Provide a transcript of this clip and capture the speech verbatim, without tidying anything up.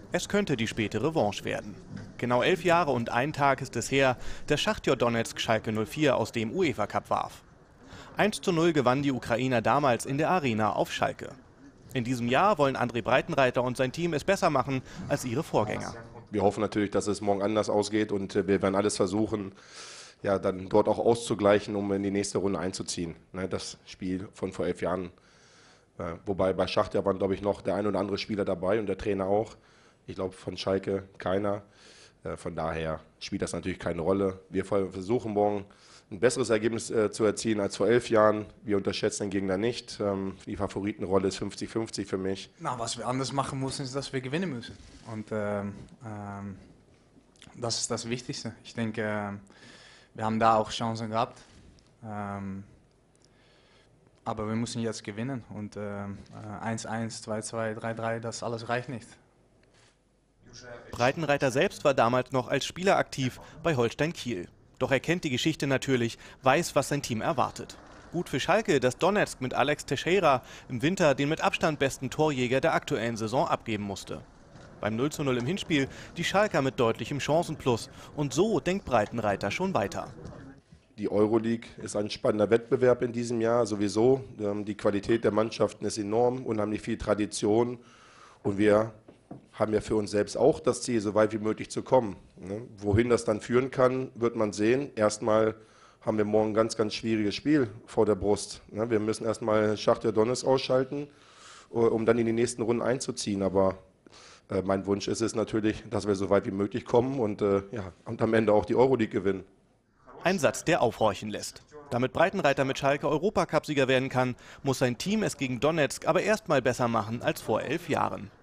Es könnte die späte Revanche werden. Genau elf Jahre und ein Tag ist es her, dass Schachtjor Donezk Schalke null vier aus dem UEFA Cup warf. eins zu null gewannen die Ukrainer damals in der Arena auf Schalke. In diesem Jahr wollen André Breitenreiter und sein Team es besser machen als ihre Vorgänger. Wir hoffen natürlich, dass es morgen anders ausgeht und wir werden alles versuchen, ja, dann dort auch auszugleichen, um in die nächste Runde einzuziehen. Das Spiel von vor elf Jahren. Wobei bei Schachtjor waren, glaube ich, noch der ein oder andere Spieler dabei und der Trainer auch. Ich glaube, von Schalke keiner. Von daher spielt das natürlich keine Rolle. Wir versuchen morgen ein besseres Ergebnis äh, zu erzielen als vor elf Jahren. Wir unterschätzen den Gegner nicht. Ähm, die Favoritenrolle ist fünfzig fünfzig für mich. Na, was wir anders machen müssen, ist, dass wir gewinnen müssen. Und ähm, ähm, das ist das Wichtigste. Ich denke, äh, wir haben da auch Chancen gehabt. Ähm, aber wir müssen jetzt gewinnen. Und äh, eins eins, zwei zwei, drei drei, das alles reicht nicht. Breitenreiter selbst war damals noch als Spieler aktiv bei Holstein Kiel. Doch er kennt die Geschichte natürlich, weiß, was sein Team erwartet. Gut für Schalke, dass Donezk mit Alex Teixeira im Winter den mit Abstand besten Torjäger der aktuellen Saison abgeben musste. Beim null zu null im Hinspiel die Schalker mit deutlichem Chancenplus. Und so denkt Breitenreiter schon weiter. Die Euroleague ist ein spannender Wettbewerb in diesem Jahr sowieso. Die Qualität der Mannschaften ist enorm, unheimlich viel Tradition. Und wir haben ja für uns selbst auch das Ziel, so weit wie möglich zu kommen. Wohin das dann führen kann, wird man sehen. Erstmal haben wir morgen ein ganz, ganz schwieriges Spiel vor der Brust. Wir müssen erstmal Schachtjor Donezk ausschalten, um dann in die nächsten Runden einzuziehen. Aber mein Wunsch ist es natürlich, dass wir so weit wie möglich kommen und, ja, und am Ende auch die Euroleague gewinnen. Ein Satz, der aufhorchen lässt. Damit Breitenreiter mit Schalke Europacup-Sieger werden kann, muss sein Team es gegen Donezk aber erst mal besser machen als vor elf Jahren.